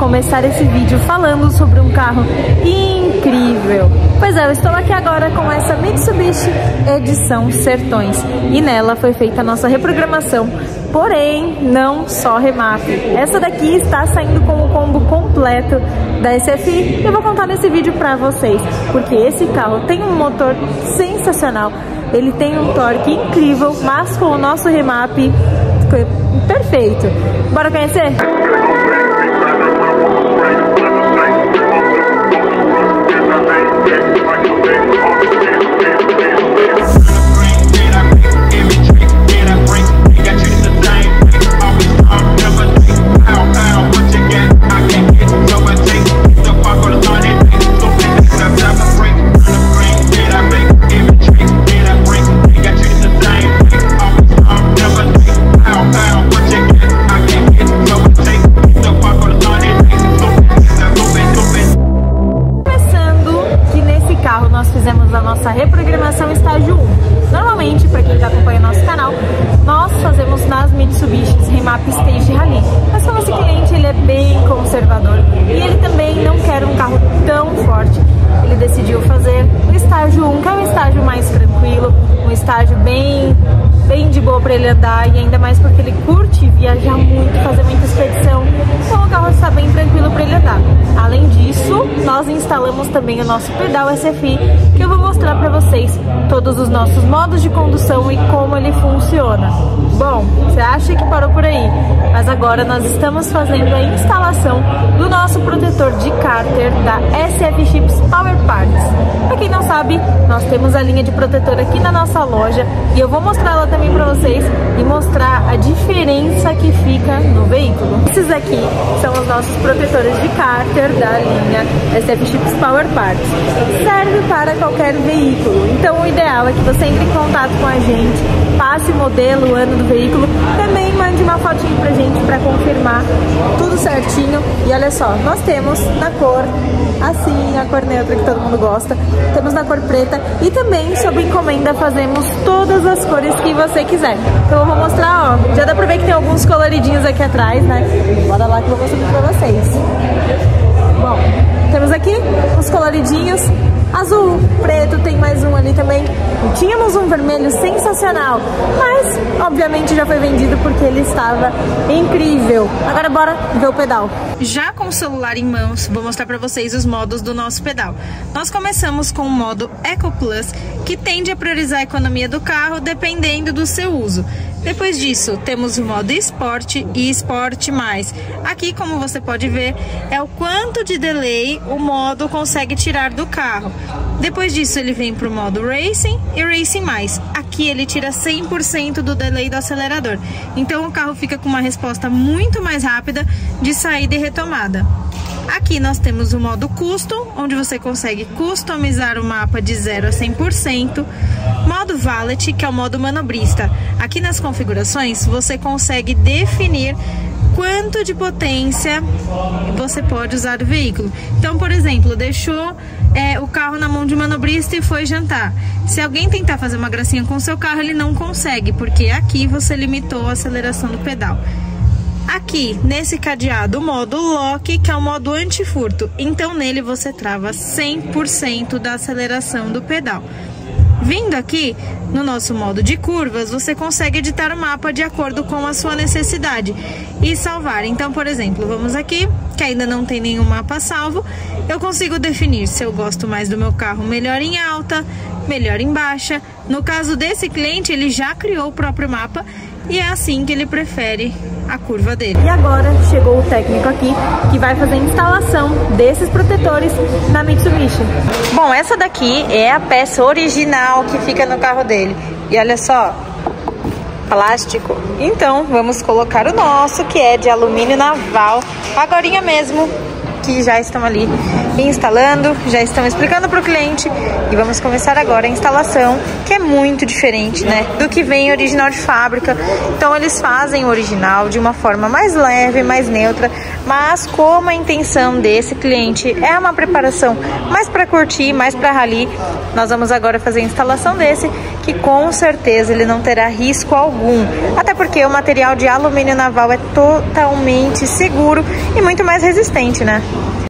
começar esse vídeo falando sobre um carro incrível. Pois é, eu estou aqui agora com essa Mitsubishi Edição Sertões e nela foi feita a nossa reprogramação, porém não só remap. Essa daqui está saindo com o combo completo da SFI e eu vou contar nesse vídeo pra vocês, porque esse carro tem um motor sensacional, ele tem um torque incrível, mas com o nosso remap perfeito. Bora conhecer? Fizemos a nossa reprogramação estágio 1. Normalmente, para quem já acompanha o nosso canal, nós fazemos nas Mitsubishis remap Stage Rally. Mas como esse cliente ele é bem conservador e ele também não quer um carro tão forte, ele decidiu fazer o estágio 1, que é um estágio mais tranquilo, um estágio bem de boa para ele andar, e ainda mais porque ele curte viajar muito, fazer muita expedição, então o carro está bem tranquilo para ele andar. Além disso, nós instalamos também o nosso pedal SFI, que eu vou mostrar para vocês todos os nossos modos de condução e como ele funciona. Bom, você acha que parou por aí? Mas agora nós estamos fazendo a instalação do nosso protetor de cárter da SF Chips Power Parts. Para quem não sabe, nós temos a linha de protetor aqui na nossa loja e eu vou mostrar ela também para vocês e mostrar a diferença que fica no veículo. Esses aqui são os nossos protetores de cárter da linha SF Chips Power Parts. Serve para qualquer veículo, então o ideal é que você entre em contato com a gente, passe o modelo, o ano do veículo, também mande uma fotinho pra gente para confirmar tudo certinho. E olha só, nós temos na cor assim, a cor neutra que todo mundo gosta, temos na cor preta e também sob encomenda fazemos todas as cores que você quiser. Então eu vou mostrar, ó, já dá pra ver que tem alguns coloridinhos aqui atrás, né? Bora lá que eu vou mostrar pra vocês. Bom, temos aqui os coloridinhos, azul, preto, tem mais um ali também. E tínhamos um vermelho sensacional, mas obviamente já foi vendido porque ele estava incrível. Agora bora ver o pedal. Já com o celular em mãos, vou mostrar para vocês os modos do nosso pedal. Nós começamos com o modo Eco Plus, que tende a priorizar a economia do carro dependendo do seu uso. Depois disso, temos o modo Sport e Sport Mais. Aqui, como você pode ver, é o quanto de delay o modo consegue tirar do carro. Depois disso, ele vem para o modo Racing e Racing Mais. Aqui ele tira 100% do delay do acelerador. Então o carro fica com uma resposta muito mais rápida de saída e retomada. Aqui nós temos o modo Custom, onde você consegue customizar o mapa de 0 a 100%. Modo Valet, que é o modo manobrista. Aqui nas configurações você consegue definir quanto de potência você pode usar do veículo. Então, por exemplo, deixou o carro na mão de manobrista e foi jantar. Se alguém tentar fazer uma gracinha com o seu carro, ele não consegue, porque aqui você limitou a aceleração do pedal. Aqui, nesse cadeado, o modo Lock, que é o modo anti-furto. Então, nele você trava 100% da aceleração do pedal. Vindo aqui, no nosso modo de curvas, você consegue editar o mapa de acordo com a sua necessidade e salvar. Então, por exemplo, vamos aqui, que ainda não tem nenhum mapa salvo, eu consigo definir se eu gosto mais do meu carro melhor em alta, melhor em baixa. No caso desse cliente, ele já criou o próprio mapa e é assim que ele prefere a curva dele. E agora chegou o técnico aqui que vai fazer a instalação desses protetores na Mitsubishi. Bom, essa daqui é a peça original que fica no carro dele. E olha só, plástico. Então vamos colocar o nosso, que é de alumínio naval, agorinha mesmo. que já estão ali instalando, já estão explicando para o cliente e vamos começar agora a instalação, que é muito diferente, né, do que vem original de fábrica. Então eles fazem o original de uma forma mais leve, mais neutra, mas como a intenção desse cliente é uma preparação mais para curtir, mais para rally, nós vamos agora fazer a instalação desse, que com certeza ele não terá risco algum, até porque o material de alumínio naval é totalmente seguro e muito mais resistente, né?